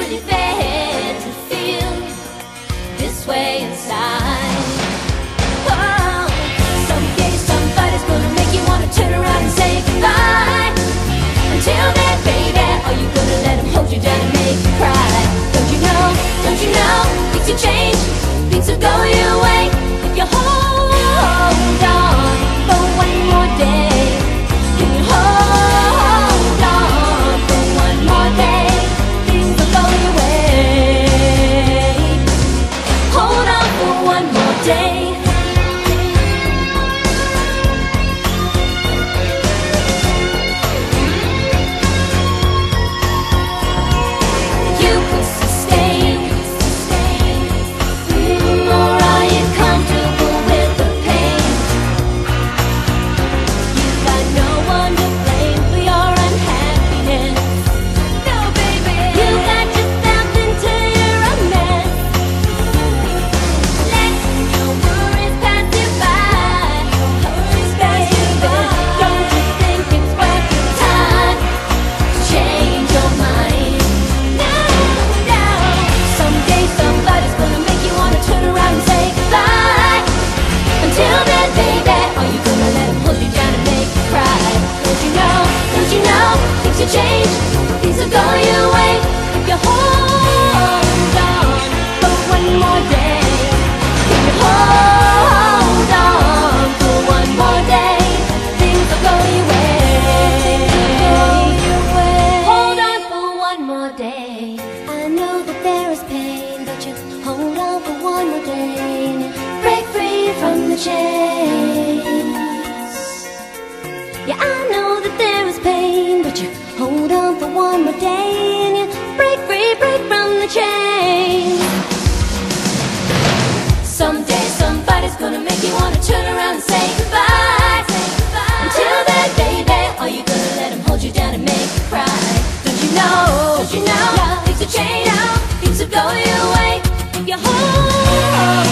really fair to feel this way inside. Oh, someday somebody's gonna make you wanna turn around and say goodbye. Until then, baby, are you gonna let him hold you down and make you cry? Don't you know, things will change, things will go your way if you hold on for one more day. Can you hold on for one more day? Things will go your way. Hold on for one more day. Change, things will go your way if you hold on for one more day. If you hold on for one more day, things will go your way. Hold on for one more day. I know that there is pain, but you hold on for one more day and you break free from the chains. Yeah, I know that there is pain, but you hold on for one more day and you break free, break from the chain. Someday somebody's gonna make you wanna turn around and say goodbye. Until then, baby, are you gonna let him hold you down and make you cry? Don't you know, things will change, things will go your way if you hold